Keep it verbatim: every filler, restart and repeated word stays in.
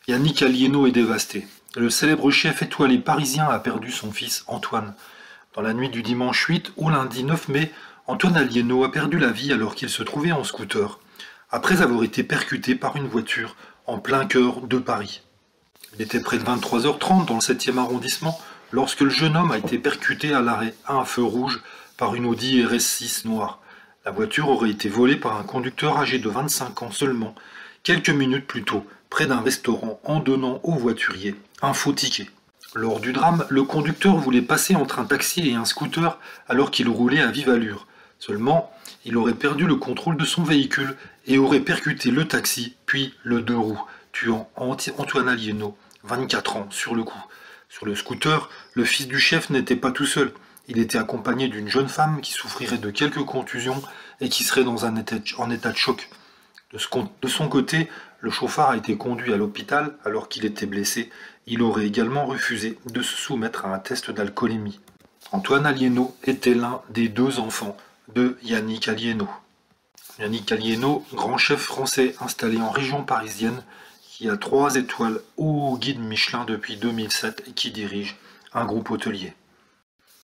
Yannick Aliénot est dévasté. Le célèbre chef étoilé parisien a perdu son fils Antoine. Dans la nuit du dimanche huit au lundi neuf mai, Antoine Aliénot a perdu la vie alors qu'il se trouvait en scooter, après avoir été percuté par une voiture en plein cœur de Paris. Il était près de vingt-trois heures trente dans le septième arrondissement lorsque le jeune homme a été percuté à l'arrêt à un feu rouge par une Audi R S six noire. La voiture aurait été volée par un conducteur âgé de vingt-cinq ans seulement, quelques minutes plus tôt, près d'un restaurant en donnant au voiturier un faux ticket. Lors du drame, le conducteur voulait passer entre un taxi et un scooter alors qu'il roulait à vive allure. Seulement, il aurait perdu le contrôle de son véhicule et aurait percuté le taxi, puis le deux roues, tuant Antoine Aliénot, vingt-quatre ans, sur le coup. Sur le scooter, le fils du chef n'était pas tout seul. Il était accompagné d'une jeune femme qui souffrirait de quelques contusions et qui serait dans un état, en état de choc. De, ce, de son côté, le chauffard a été conduit à l'hôpital alors qu'il était blessé. Il aurait également refusé de se soumettre à un test d'alcoolémie. Antoine Aliénot était l'un des deux enfants de Yannick Aliénot. Yannick Aliénot, grand chef français installé en région parisienne, qui a trois étoiles au guide Michelin depuis deux mille sept et qui dirige un groupe hôtelier.